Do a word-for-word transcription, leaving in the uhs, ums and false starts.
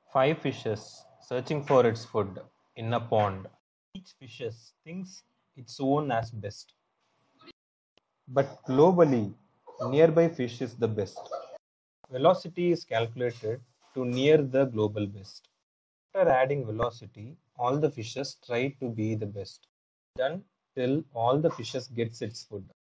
Five fishes searching for its food in a pond. Each fish thinks its own as best. But globally, nearby fish is the best. Velocity is calculated to near the global best. After adding velocity, all the fishes try to be the best. Done till all the fishes gets its food.